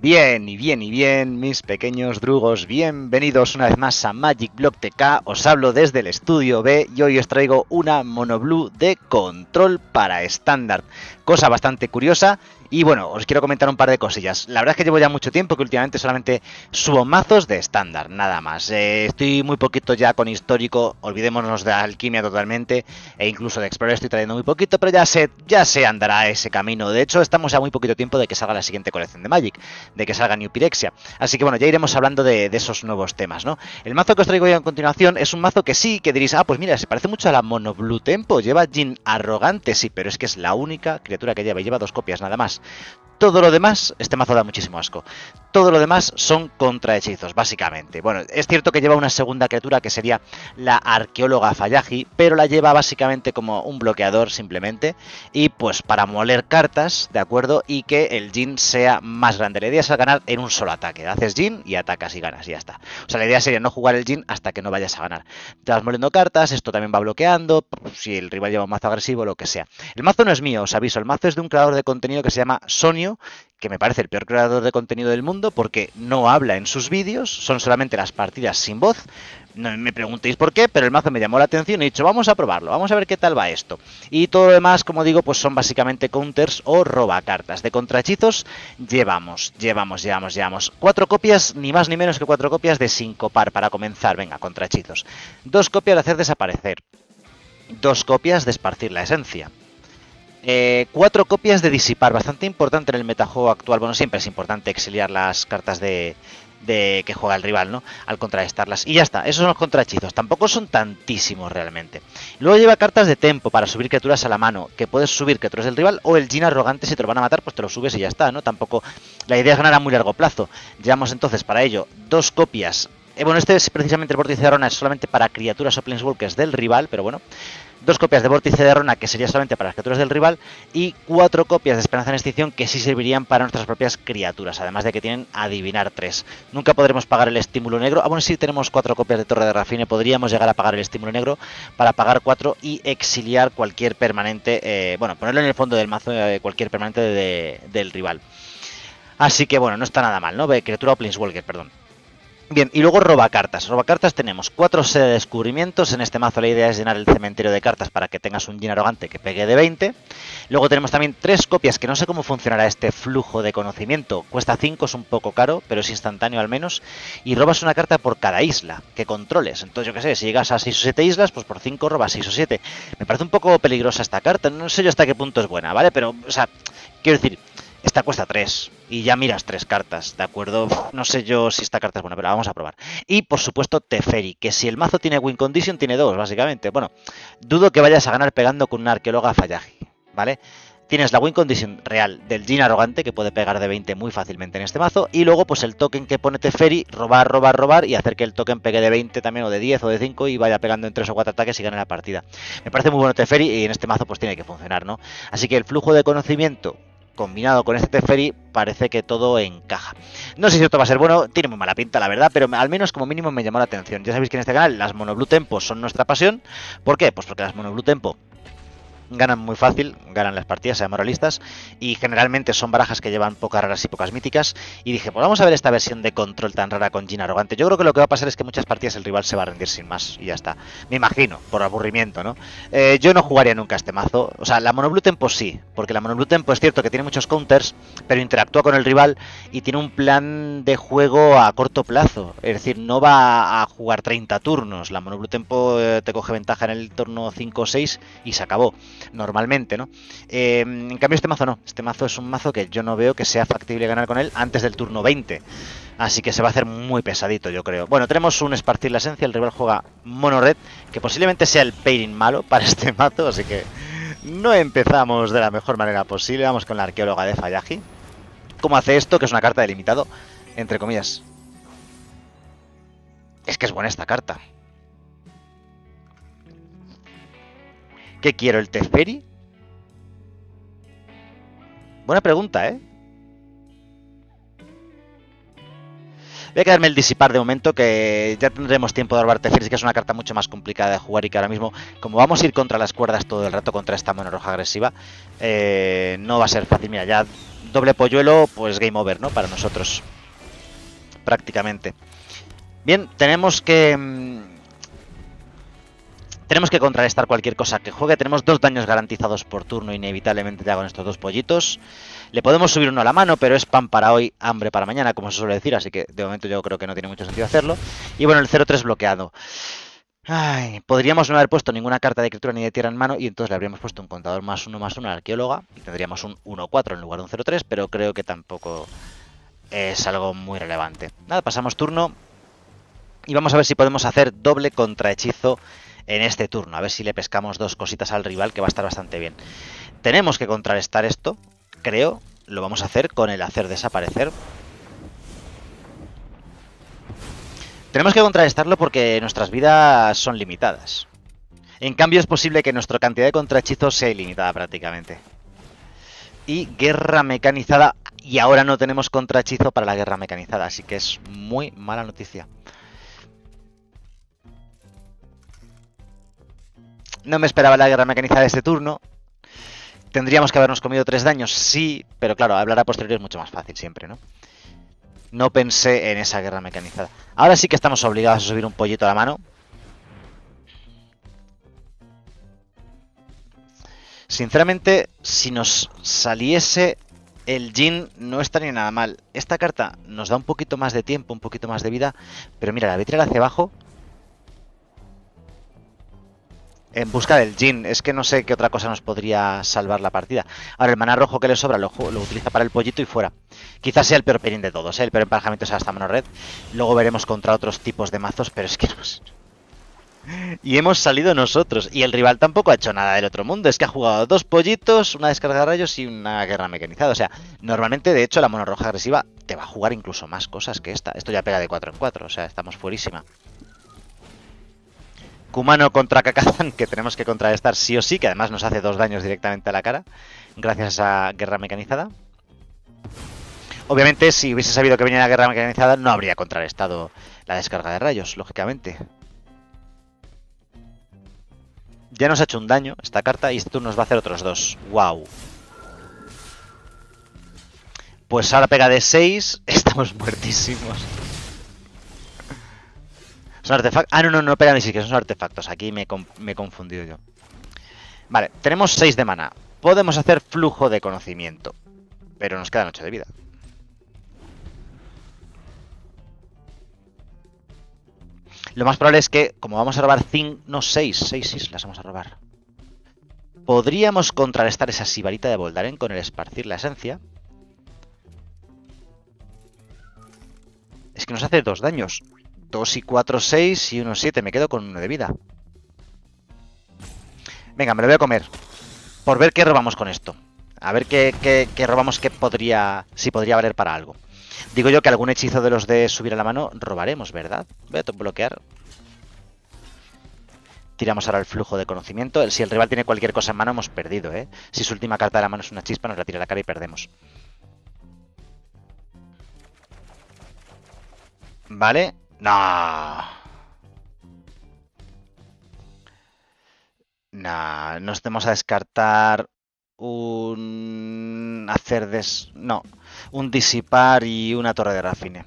Bien, mis pequeños drugos, bienvenidos una vez más a Magic Block TK. Os hablo desde el estudio B y hoy os traigo una monoblue de control para estándar. Cosa bastante curiosa. Y bueno, os quiero comentar un par de cosillas. La verdad es que llevo ya mucho tiempo que últimamente solamente subo mazos de estándar, nada más. Estoy muy poquito ya con histórico, olvidémonos de alquimia totalmente, e incluso de explorar estoy trayendo muy poquito, pero ya se andará ese camino. De hecho, estamos a muy poquito tiempo de que salga la siguiente colección de Magic, de que salga New Pyrexia. Así que bueno, ya iremos hablando de esos nuevos temas, ¿no? El mazo que os traigo hoy a continuación es un mazo que sí, que diréis, pues mira, se parece mucho a la Mono Blue Tempo, lleva Djinn Arrogante, sí, pero es que es la única criatura que lleva, y lleva 2 copias nada más. Todo lo demás, este mazo da muchísimo asco. Todo lo demás son contrahechizos, básicamente. Bueno, es cierto que lleva una segunda criatura que sería la Arqueóloga Fallaji, pero la lleva básicamente como un bloqueador simplemente. Y pues para moler cartas, ¿de acuerdo? Y que el Djinn sea más grande. La idea es ganar en un solo ataque. Haces Djinn y atacas y ganas, y ya está. O sea, la idea sería no jugar el Djinn hasta que no vayas a ganar. Te vas moliendo cartas, esto también va bloqueando, si el rival lleva un mazo agresivo, lo que sea. El mazo no es mío, os aviso. El mazo es de un creador de contenido que se llama Sonio, que me parece el peor creador de contenido del mundo porque no habla en sus vídeos, son solamente las partidas sin voz. No me preguntéis por qué, pero el mazo me llamó la atención y he dicho, vamos a probarlo, vamos a ver qué tal va esto. Y todo lo demás, como digo, pues son básicamente counters o robacartas. De contrahechizos llevamos 4 copias, ni más ni menos que 4 copias de sincopar para comenzar. Venga, contrahechizos. 2 copias de hacer desaparecer. 2 copias de esparcir la esencia. 4 copias de disipar, bastante importante en el metajuego actual. Bueno, siempre es importante exiliar las cartas de que juega el rival, ¿no? Al contrarrestarlas. Y ya está, esos son los contrahechizos. Tampoco son tantísimos realmente. Luego lleva cartas de tempo para subir criaturas a la mano, que puedes subir criaturas del rival, o el Djinn Arrogante, si te lo van a matar, pues te lo subes y ya está, ¿no? Tampoco, la idea es ganar a muy largo plazo. Llevamos entonces para ello 2 copias. Bueno, este es precisamente el Vórtice de Arona, es solamente para criaturas o planeswalkers del rival, pero bueno. 2 copias de Vórtice de Arona, que sería solamente para las criaturas del rival, y 4 copias de Esperanza en Extinción, que sí servirían para nuestras propias criaturas, además de que tienen Adivinar 3. Nunca podremos pagar el estímulo negro. Bueno, si tenemos 4 copias de Torre de Rafine, podríamos llegar a pagar el estímulo negro para pagar 4 y exiliar cualquier permanente, bueno, ponerlo en el fondo del mazo, cualquier permanente del rival. Así que bueno, no está nada mal, ¿no? Criatura o planeswalker, perdón. Bien, y luego robacartas. Robacartas tenemos 4 sedes de descubrimientos. En este mazo la idea es llenar el cementerio de cartas para que tengas un Djinn Arrogante que pegue de 20. Luego tenemos también 3 copias, que no sé cómo funcionará este flujo de conocimiento. Cuesta 5, es un poco caro, pero es instantáneo al menos. Y robas una carta por cada isla que controles. Entonces yo qué sé, si llegas a 6 o 7 islas, pues por 5 robas 6 o 7. Me parece un poco peligrosa esta carta. No sé yo hasta qué punto es buena, ¿vale? Pero, o sea, quiero decir, esta cuesta 3 y ya miras 3 cartas, ¿de acuerdo? No sé yo si esta carta es buena, pero la vamos a probar. Y por supuesto Teferi, que si el mazo tiene win condition, tiene 2, básicamente. Bueno, dudo que vayas a ganar pegando con una Arqueóloga Fallaji, ¿vale? Tienes la win condition real del Djinn Arrogante, que puede pegar de 20 muy fácilmente en este mazo, y luego pues el token que pone Teferi, robar, y hacer que el token pegue de 20 también, o de 10 o de 5, y vaya pegando en 3 o 4 ataques y gane la partida. Me parece muy bueno Teferi, y en este mazo pues tiene que funcionar, ¿no? Así que el flujo de conocimiento combinado con este Teferi, parece que todo encaja. No sé si esto va a ser bueno, tiene muy mala pinta la verdad, pero al menos como mínimo me llamó la atención. Ya sabéis que en este canal las Mono Blue Tempo son nuestra pasión. ¿Por qué? Pues porque las Mono Blue Tempo ganan muy fácil, ganan las partidas, seamos realistas, y generalmente son barajas que llevan pocas raras y pocas míticas, y dije, pues vamos a ver esta versión de control tan rara con Djinn Arrogante. Yo creo que lo que va a pasar es que muchas partidas el rival se va a rendir sin más, y ya está. Me imagino, por aburrimiento, ¿no? Yo no jugaría nunca este mazo, o sea, la Mono Blue Tempo sí, porque la Mono Blue Tempo es cierto que tiene muchos counters, pero interactúa con el rival y tiene un plan de juego a corto plazo, es decir, no va a jugar 30 turnos, la Mono Blue Tempo te coge ventaja en el turno 5 o 6 y se acabó. Normalmente, ¿no? En cambio este mazo no, este mazo es un mazo que yo no veo que sea factible ganar con él antes del turno 20, así que se va a hacer muy pesadito, yo creo. Bueno, tenemos un esparcir la esencia, el rival juega mono red, que posiblemente sea el pairing malo para este mazo, así que no empezamos de la mejor manera posible. Vamos con la Arqueóloga de Fallaji. ¿Cómo hace esto? Que es una carta de limitado, entre comillas. Es que es buena esta carta. ¿Qué quiero? ¿El Teferi? Buena pregunta, ¿eh? Voy a quedarme el disipar de momento, que ya tendremos tiempo de armar Teferi, que es una carta mucho más complicada de jugar y que ahora mismo, como vamos a ir contra las cuerdas todo el rato contra esta mono roja agresiva, no va a ser fácil. Mira, ya doble polluelo, pues game over, ¿no? Para nosotros. Prácticamente. Bien, tenemos que contrarrestar cualquier cosa que juegue. Tenemos 2 daños garantizados por turno, inevitablemente ya con estos 2 pollitos. Le podemos subir uno a la mano, pero es pan para hoy, hambre para mañana, como se suele decir. Así que de momento yo creo que no tiene mucho sentido hacerlo. Y bueno, el 0-3 bloqueado. Ay, podríamos no haber puesto ninguna carta de criatura ni de tierra en mano y entonces le habríamos puesto un contador +1/+1 a la arqueóloga y tendríamos un 1-4 en lugar de un 0-3, pero creo que tampoco es algo muy relevante. Nada, pasamos turno y vamos a ver si podemos hacer doble contrahechizo en este turno. A ver si le pescamos 2 cositas al rival, que va a estar bastante bien. Tenemos que contrarrestar esto, creo. Lo vamos a hacer con el hacer desaparecer. Tenemos que contrarrestarlo porque nuestras vidas son limitadas. En cambio es posible que nuestra cantidad de contrahechizos sea ilimitada prácticamente. Y guerra mecanizada. Y ahora no tenemos contrahechizo para la guerra mecanizada. Así que es muy mala noticia. No me esperaba la guerra mecanizada de este turno. Tendríamos que habernos comido 3 daños, sí. Pero claro, hablar a posteriori es mucho más fácil siempre, ¿no? No pensé en esa guerra mecanizada. Ahora sí que estamos obligados a subir un pollito a la mano. Sinceramente, si nos saliese el Jin, no estaría nada mal. Esta carta nos da un poquito más de tiempo, un poquito más de vida. Pero mira, la voy a tirar hacia abajo. En busca del Jin. Es que no sé qué otra cosa nos podría salvar la partida. Ahora el maná rojo que le sobra lo utiliza para el pollito y fuera. Quizás sea el peor perín de todos, ¿eh? El peor emparejamiento es hasta mono red. Luego veremos contra otros tipos de mazos, pero es que no sé. Y hemos salido nosotros. Y el rival tampoco ha hecho nada del otro mundo. Es que ha jugado 2 pollitos, una descarga de rayos y una guerra mecanizada. O sea, normalmente, de hecho, la mono roja agresiva te va a jugar incluso más cosas que esta. Esto ya pega de 4 en 4. O sea, estamos fuerísima. Kumano contra Kakazan, que tenemos que contrarrestar sí o sí, que además nos hace 2 daños directamente a la cara, gracias a guerra mecanizada. Obviamente, si hubiese sabido que venía la guerra mecanizada, no habría contrarrestado la descarga de rayos, lógicamente. Ya nos ha hecho un daño esta carta y este turno nos va a hacer otros 2. ¡Wow! Pues ahora pega de 6, estamos muertísimos. Son artefactos. Ah, no pega ni siquiera, son artefactos. Aquí me he confundido yo. Vale, tenemos 6 de mana. Podemos hacer flujo de conocimiento. Pero nos quedan 8 de vida. Lo más probable es que, como vamos a robar 5, no 6 islas vamos a robar. Podríamos contrarrestar esa sibarita de Voldaren con el esparcir la esencia. Es que nos hace 2 daños. 2 y 4, 6 y 1, 7. Me quedo con 1 de vida. Venga, me lo voy a comer. Por ver qué robamos con esto. A ver qué robamos que podría... Si podría valer para algo. Digo yo que algún hechizo de los de subir a la mano robaremos, ¿verdad? Voy a bloquear. Tiramos ahora el flujo de conocimiento. Si el rival tiene cualquier cosa en mano, hemos perdido, ¿eh? Si su última carta de la mano es una chispa, nos la tira a la cara y perdemos. Vale. No. No, nos tenemos a descartar un no, un disipar y una torre de rafine.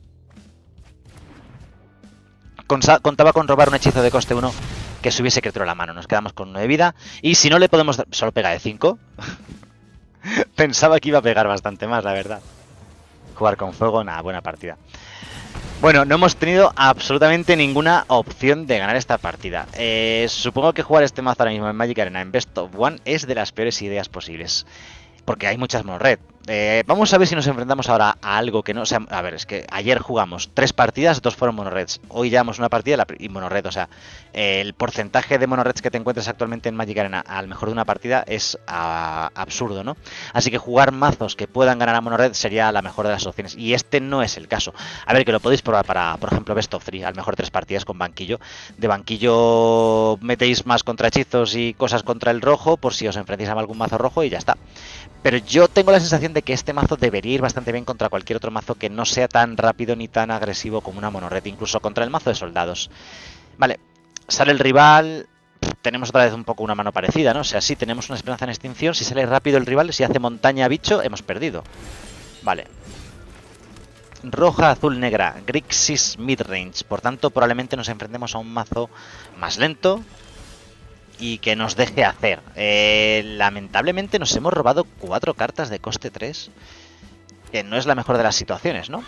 Contaba con robar un hechizo de coste 1 que subiese criatura a la mano. Nos quedamos con 1 de vida. Y si no le podemos dar... Solo pega de 5. Pensaba que iba a pegar bastante más, la verdad. Jugar con fuego, nada, buena partida. Bueno, no hemos tenido absolutamente ninguna opción de ganar esta partida. Supongo que jugar este mazo ahora mismo en Magic Arena en Best of One es de las peores ideas posibles. Porque hay muchas mono-red. Vamos a ver si nos enfrentamos ahora a algo que no sea... A ver, es que ayer jugamos 3 partidas, 2 fueron mono-reds. Hoy llevamos una partida y mono-red. O sea, el porcentaje de mono-reds que te encuentres actualmente en Magic Arena al mejor de una partida es absurdo, ¿no? Así que jugar mazos que puedan ganar a mono-red sería la mejor de las opciones. Y este no es el caso. A ver, que lo podéis probar para, por ejemplo, Best of 3. Al mejor 3 partidas con banquillo. De banquillo metéis más contrahechizos y cosas contra el rojo por si os enfrentáis a algún mazo rojo y ya está. Pero yo tengo la sensación de que este mazo debería ir bastante bien contra cualquier otro mazo que no sea tan rápido ni tan agresivo como una mono-red, incluso contra el mazo de soldados. Vale, sale el rival. tenemos otra vez un poco una mano parecida, ¿no? O sea, sí, tenemos una esperanza en extinción. Si sale rápido el rival, si hace montaña bicho, hemos perdido. Vale. Roja, azul, negra. Grixis midrange. Por tanto, probablemente nos enfrentemos a un mazo más lento y que nos deje hacer. Lamentablemente nos hemos robado 4 cartas de coste 3. Que no es la mejor de las situaciones, ¿no?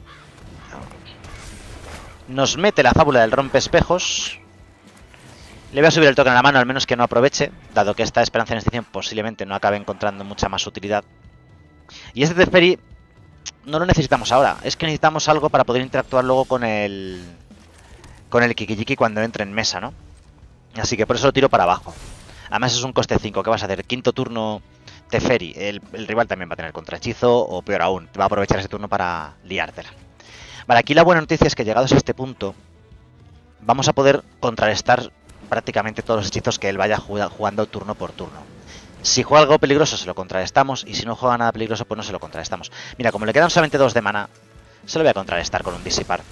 Nos mete la fábula del rompespejos. Le voy a subir el token a la mano, al menos que no aproveche, dado que esta esperanza en extinción posiblemente no acabe encontrando mucha más utilidad. Y este Teferi no lo necesitamos ahora, es que necesitamos algo para poder interactuar luego con el Kiki-Jiki cuando entre en mesa, ¿no? Así que por eso lo tiro para abajo. Además es un coste 5, ¿qué vas a hacer? Quinto turno Teferi, el rival también va a tener contrahechizo, o peor aún, va a aprovechar ese turno para liártela. Vale, aquí la buena noticia es que llegados a este punto, vamos a poder contrarrestar prácticamente todos los hechizos que él vaya jugando turno por turno. Si juega algo peligroso se lo contrarrestamos, y si no juega nada peligroso pues no se lo contrarrestamos. Mira, como le quedan solamente 2 de mana, se lo voy a contrarrestar con un disipar.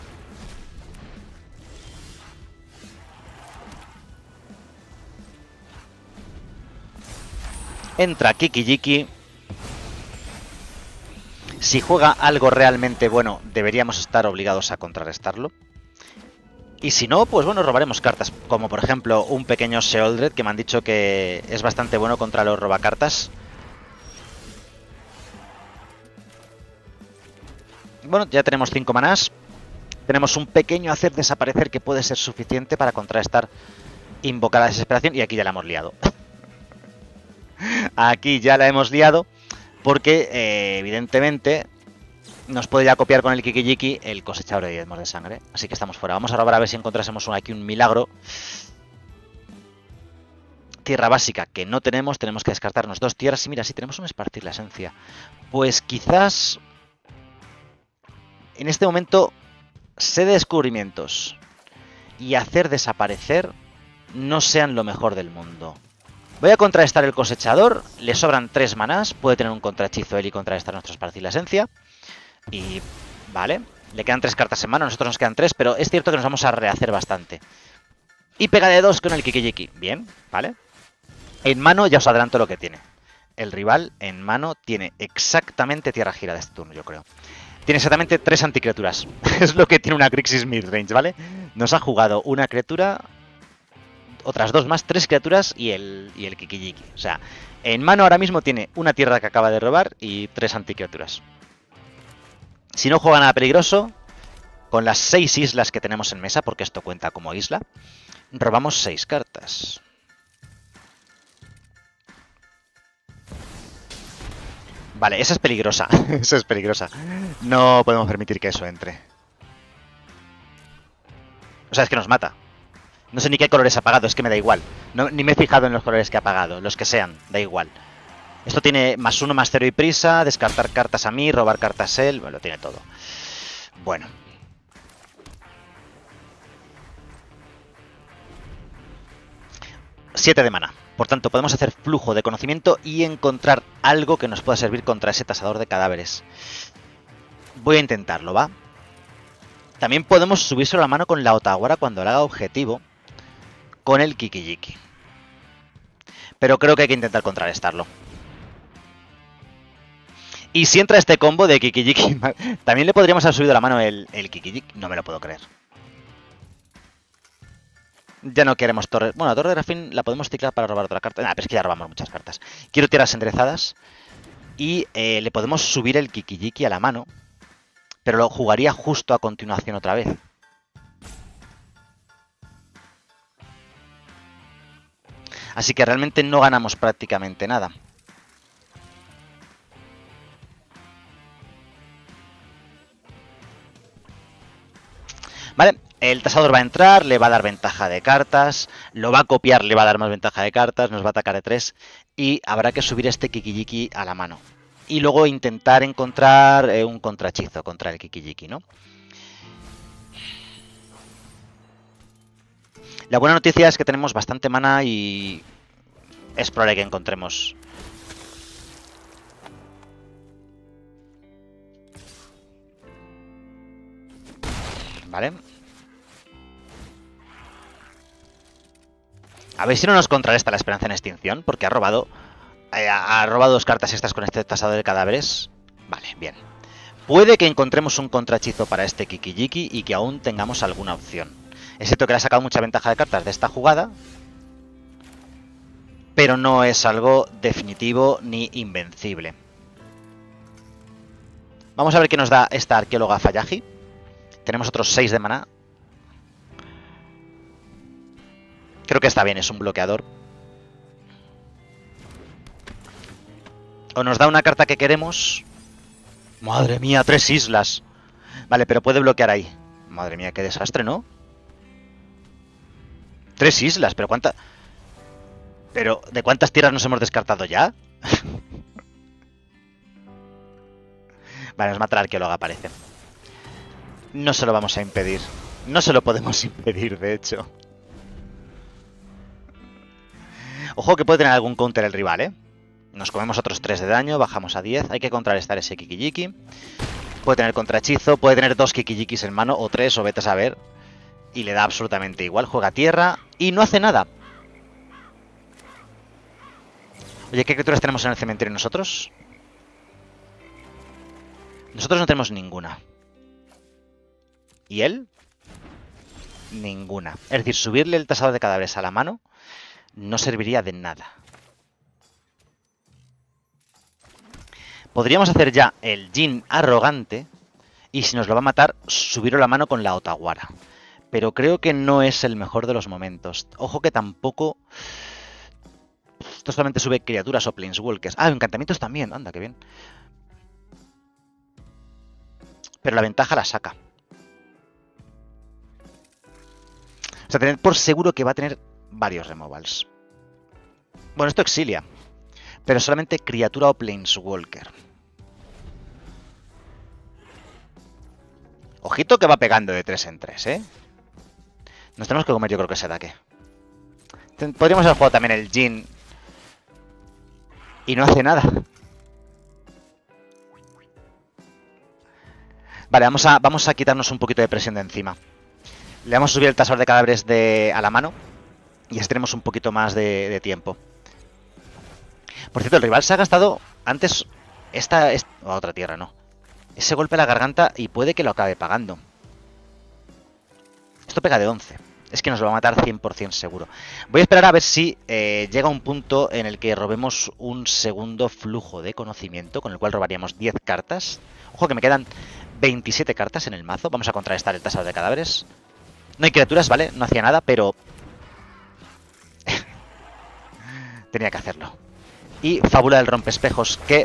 Entra Kiki-Jiki. Si juega algo realmente bueno, deberíamos estar obligados a contrarrestarlo. Y si no, pues bueno, robaremos cartas, como por ejemplo un pequeño Sheoldred, que me han dicho que es bastante bueno contra los robacartas. Bueno, ya tenemos 5 manás. Tenemos un pequeño hacer desaparecer que puede ser suficiente para contrarrestar invocar la desesperación. Y aquí ya la hemos liado. Aquí ya la hemos liado porque evidentemente nos puede ya copiar con el Kiki-Jiki el cosechador de diezmos de sangre. Así que estamos fuera. Vamos a robar a ver si encontrásemos aquí un milagro. Tierra básica que no tenemos. Tenemos que descartarnos 2 tierras. Y mira, si tenemos un esparcir la esencia. Pues quizás en este momento sé de descubrimientos y hacer desaparecer no sean lo mejor del mundo. Voy a contrarrestar el cosechador. Le sobran 3 manás. Puede tener un contrahechizo él y contrarrestar nuestro esparcir la esencia. Y vale, le quedan 3 cartas en mano, a nosotros nos quedan 3, pero es cierto que nos vamos a rehacer bastante. Y pega de 2 con el Kiki-Jiki. Bien, vale. En mano ya os adelanto lo que tiene. El rival en mano tiene exactamente tierra gira de este turno, yo creo. Tiene exactamente 3 anticriaturas. Es lo que tiene una Grixis midrange, ¿vale? Nos ha jugado una criatura, otras 2 más, 3 criaturas y el Kiki-Jiki. O sea, en mano ahora mismo tiene una tierra que acaba de robar y 3 anticriaturas. Si no juega nada peligroso, con las 6 islas que tenemos en mesa, porque esto cuenta como isla, robamos 6 cartas. Vale, esa es peligrosa. Esa es peligrosa. No podemos permitir que eso entre. O sea, es que nos mata. No sé ni qué colores ha apagado, es que me da igual. No, ni me he fijado en los colores que ha apagado. Los que sean, da igual. Esto tiene +1, +0 y prisa, descartar cartas a mí, robar cartas a él, bueno, lo tiene todo. Bueno. Siete de mana. Por tanto, podemos hacer flujo de conocimiento y encontrar algo que nos pueda servir contra ese tasador de cadáveres. Voy a intentarlo, ¿va? También podemos subírselo a la mano con la Otawara cuando le haga objetivo con el Kiki-Jiki. Pero creo que hay que intentar contrarrestarlo. Y si entra este combo de Kiki-Jiki, también le podríamos haber subido a la mano el Kiki-Jiki. No me lo puedo creer. Ya no queremos torre. Bueno, la torre de Grafín la podemos ciclar para robar otra carta. Nah, pero es que ya robamos muchas cartas. Quiero tierras enderezadas. Y le podemos subir el Kiki-Jiki a la mano. Pero lo jugaría justo a continuación otra vez. Así que realmente no ganamos prácticamente nada. Vale, el tasador va a entrar, le va a dar ventaja de cartas, lo va a copiar, le va a dar más ventaja de cartas, nos va a atacar de 3 y habrá que subir este Kiki-Jiki a la mano. Y luego intentar encontrar un contrahechizo contra el Kiki-Jiki, ¿no? La buena noticia es que tenemos bastante mana y es probable que encontremos. Vale. A ver si no nos contrarresta la esperanza en extinción, porque ha robado 2 cartas extras con este tasador de cadáveres. Vale, bien. Puede que encontremos un contrahechizo para este Kiki-Jiki y que aún tengamos alguna opción. Es cierto que le ha sacado mucha ventaja de cartas de esta jugada, pero no es algo definitivo ni invencible. Vamos a ver qué nos da esta arqueóloga Fayaji. Tenemos otros 6 de maná. Creo que está bien, es un bloqueador. O nos da una carta que queremos. Madre mía, 3 islas. Vale, pero puede bloquear ahí. Madre mía, qué desastre, ¿no? 3 islas, pero ¿cuántas? Pero, ¿de cuántas tierras nos hemos descartado ya? Vale, nos mata la arqueóloga, parece. No se lo vamos a impedir. No se lo podemos impedir, de hecho. Ojo que puede tener algún counter el rival, ¿eh? Nos comemos otros 3 de daño, bajamos a 10. Hay que contrarrestar ese Kiki-Jiki. Puede tener contrahechizo, puede tener 2 Kiki-Jikis en mano, o 3, o vete a saber. Y le da absolutamente igual. Juega tierra y no hace nada. Oye, ¿qué criaturas tenemos en el cementerio nosotros? Nosotros no tenemos ninguna. ¿Y él? Ninguna. Es decir, subirle el tasador de cadáveres a la mano no serviría de nada. Podríamos hacer ya el Jin arrogante y si nos lo va a matar, subirlo la mano con la Otawara. Pero creo que no es el mejor de los momentos. Ojo que tampoco... Esto solamente sube criaturas o planeswalkers. Ah, encantamientos también. Anda, qué bien. Pero la ventaja la saca. O sea, tener por seguro que va a tener varios removals. Bueno, esto exilia. Pero solamente criatura o planeswalker. Ojito que va pegando de 3 en 3, ¿eh? Nos tenemos que comer yo creo que ese ataque. Podríamos haber jugado también el Jin. Y no hace nada. Vale, vamos a quitarnos un poquito de presión de encima. Le vamos a subir el tasador de cadáveres a la mano. Y así tenemos un poquito más de tiempo. Por cierto, el rival se ha gastado antes otra tierra, no. Ese golpe a la garganta y puede que lo acabe pagando. Esto pega de 11. Es que nos lo va a matar 100% seguro. Voy a esperar a ver si llega un punto en el que robemos un segundo flujo de conocimiento, con el cual robaríamos 10 cartas. Ojo que me quedan 27 cartas en el mazo. Vamos a contrarrestar el tasador de cadáveres. No hay criaturas, ¿vale? No hacía nada, pero... tenía que hacerlo. Y Fábula del Rompespejos, que...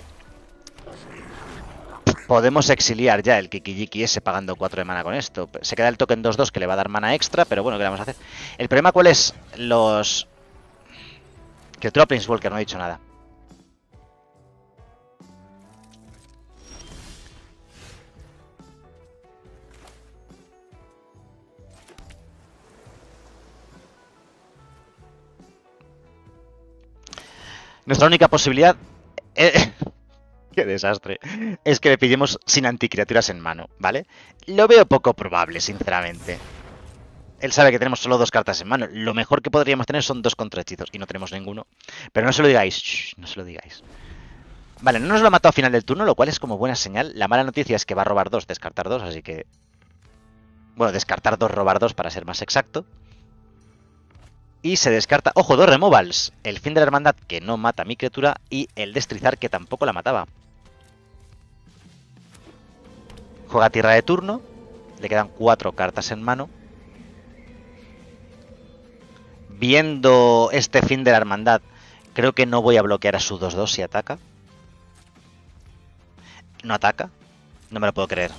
podemos exiliar ya el Kiki-Jiki ese pagando 4 de mana con esto. Se queda el token 2-2 que le va a dar mana extra, pero bueno, ¿qué le vamos a hacer? El problema ¿cuál es? Los... Criatura Planeswalker, no he dicho nada. Nuestra única posibilidad... ¡Qué desastre! Es que le pillemos sin anticriaturas en mano, ¿vale? Lo veo poco probable, sinceramente. Él sabe que tenemos solo 2 cartas en mano. Lo mejor que podríamos tener son 2 contrahechizos. Y no tenemos ninguno. Pero no se lo digáis. Shh, no se lo digáis. Vale, no nos lo ha matado a final del turno, lo cual es como buena señal. La mala noticia es que va a robar 2, descartar 2, así que... bueno, descartar 2, robar 2 para ser más exacto. Y se descarta... ¡ojo! 2 removals. El fin de la hermandad que no mata a mi criatura y el destrizar que tampoco la mataba. Juega tierra de turno. Le quedan 4 cartas en mano. Viendo este fin de la hermandad, creo que no voy a bloquear a su 2-2 si ataca. No ataca. No me lo puedo creer.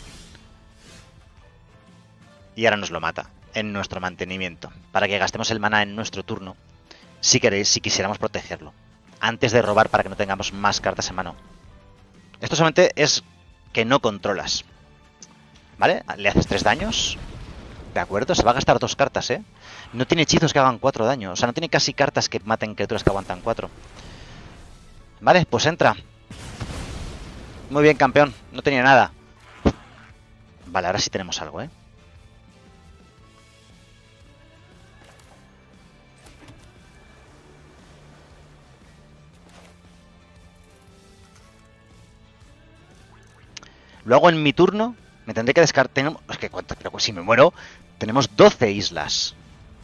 Y ahora nos lo mata en nuestro mantenimiento. Para que gastemos el mana en nuestro turno. Si queréis, si quisiéramos protegerlo. Antes de robar para que no tengamos más cartas en mano. Esto solamente es que no controlas. ¿Vale? Le haces 3 daños. De acuerdo, se va a gastar 2 cartas, ¿eh? No tiene hechizos que hagan 4 daños. O sea, no tiene casi cartas que maten criaturas que aguantan 4. Vale, pues entra. Muy bien, campeón. No tenía nada. Vale, ahora sí tenemos algo, ¿eh? Lo hago en mi turno, me tendré que descartar... Es que cuánto, pero si me muero, tenemos 12 islas.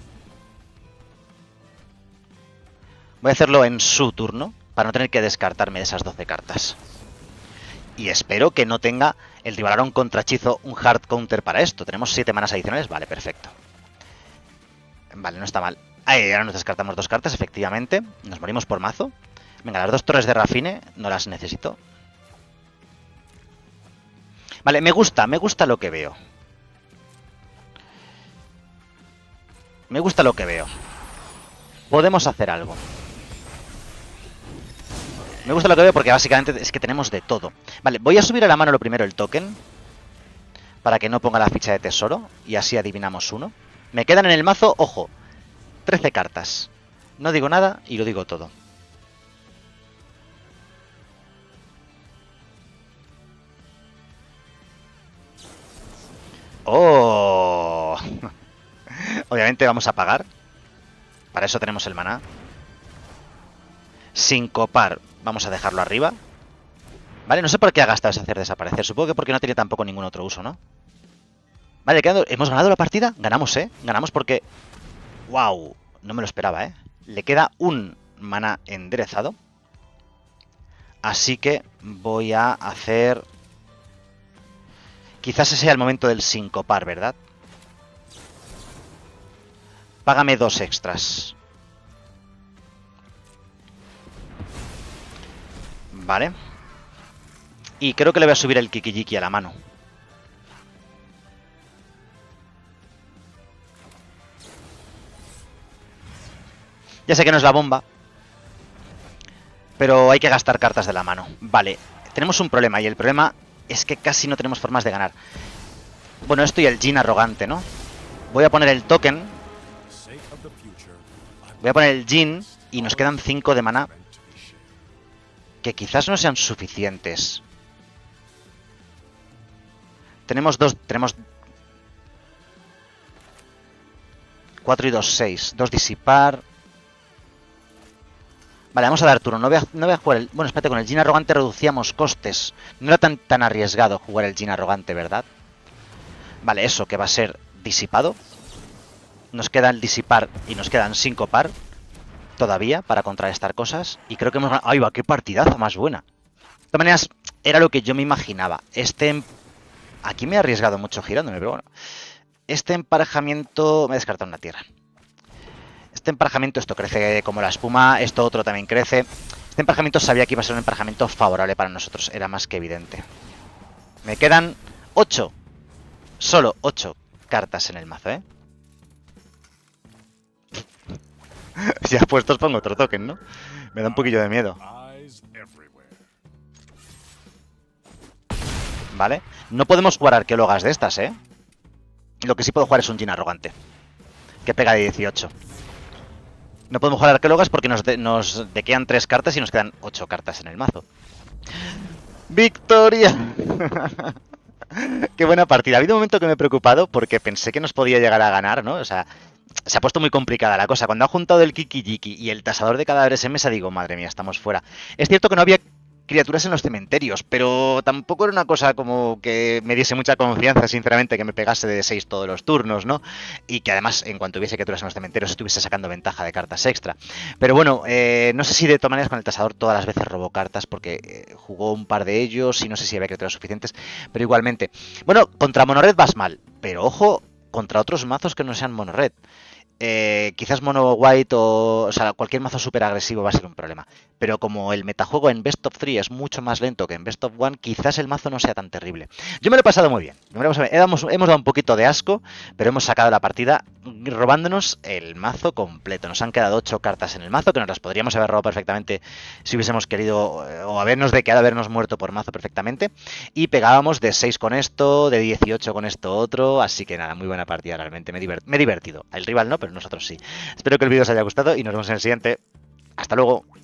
Voy a hacerlo en su turno, para no tener que descartarme de esas 12 cartas. Y espero que no tenga el rival ahora un contrahechizo, un hard counter para esto. Tenemos 7 manas adicionales, vale, perfecto. Vale, no está mal. Ahí, ahora nos descartamos 2 cartas, efectivamente. Nos morimos por mazo. Venga, las 2 torres de Rafine no las necesito. Vale, me gusta lo que veo. Me gusta lo que veo. Podemos hacer algo. Me gusta lo que veo porque básicamente es que tenemos de todo. Vale, voy a subir a la mano lo primero el token. Para que no ponga la ficha de tesoro. Y así adivinamos uno. Me quedan en el mazo, ojo, 13 cartas. No digo nada y lo digo todo. ¡Oh! Obviamente vamos a pagar. Para eso tenemos el maná. Sincopar, vamos a dejarlo arriba. Vale, no sé por qué ha gastado ese hacer desaparecer. Supongo que porque no tiene tampoco ningún otro uso, ¿no? Vale, hemos ganado la partida. Ganamos, ¿eh? Ganamos porque... ¡Wow! No me lo esperaba, ¿eh? Le queda un maná enderezado. Así que voy a hacer... Quizás ese sea el momento del sincopar, ¿verdad? Págame 2 extras. Vale. Y creo que le voy a subir el Kikijiki a la mano. Ya sé que no es la bomba, pero hay que gastar cartas de la mano. Vale, tenemos un problema y el problema es que casi no tenemos formas de ganar. Bueno, esto y el Jhin arrogante, ¿no? Voy a poner el token. Voy a poner el Jhin y nos quedan 5 de maná. Que quizás no sean suficientes. Tenemos 4 y 2, 6. 2 disipar. Vale, vamos a dar turno. No voy a jugar el... Bueno, espérate, con el Jhin arrogante reducíamos costes. No era tan arriesgado jugar el Jhin arrogante, ¿verdad? Vale, eso que va a ser disipado. Nos queda el disipar y nos quedan sincopar todavía para contrarrestar cosas. Y creo que hemos ganado... ¡Ay, va! ¡Qué partidazo más buena! De todas maneras, era lo que yo me imaginaba. Aquí me he arriesgado mucho girándome, pero bueno. Este emparejamiento... Me he descartado una tierra. Este emparejamiento, esto crece como la espuma, esto otro también crece. Este emparejamiento sabía que iba a ser un emparejamiento favorable para nosotros, era más que evidente. Me quedan 8. Solo 8 cartas en el mazo, ¿eh? Ya puestos pongo otro token, ¿no? Me da un poquillo de miedo. Vale. No podemos jugar arqueólogas de estas, ¿eh? Lo que sí puedo jugar es un Jhin arrogante. Que pega de 18. No podemos jugar arqueólogas porque nos dequean 3 cartas y nos quedan 8 cartas en el mazo. ¡Victoria! ¡Qué buena partida! Ha habido un momento que me he preocupado porque pensé que nos podía llegar a ganar, ¿no? O sea, se ha puesto muy complicada la cosa. Cuando ha juntado el Kikijiki y el tasador de cadáveres en mesa, digo, madre mía, estamos fuera. Es cierto que no había criaturas en los cementerios, pero tampoco era una cosa como que me diese mucha confianza, sinceramente, que me pegase de 6 todos los turnos, ¿no? Y que además, en cuanto hubiese criaturas en los cementerios, estuviese sacando ventaja de cartas extra. Pero bueno, no sé si de todas maneras con el tasador todas las veces robó cartas, porque jugó un par de ellos y no sé si había criaturas suficientes, pero igualmente. Bueno, contra monored vas mal, pero ojo, contra otros mazos que no sean monored. Quizás mono white o sea, cualquier mazo súper agresivo va a ser un problema. Pero como el metajuego en Best of 3 es mucho más lento que en Best of 1, quizás el mazo no sea tan terrible. Yo me lo he pasado muy bien. Hemos dado un poquito de asco, pero hemos sacado la partida robándonos el mazo completo. Nos han quedado 8 cartas en el mazo, que nos las podríamos haber robado perfectamente si hubiésemos querido, o habernos dequeado, habernos muerto por mazo perfectamente. Y pegábamos de 6 con esto, de 18 con esto otro. Así que nada, muy buena partida realmente. Me he divertido. El rival no, pero nosotros sí. Espero que el vídeo os haya gustado y nos vemos en el siguiente. Hasta luego.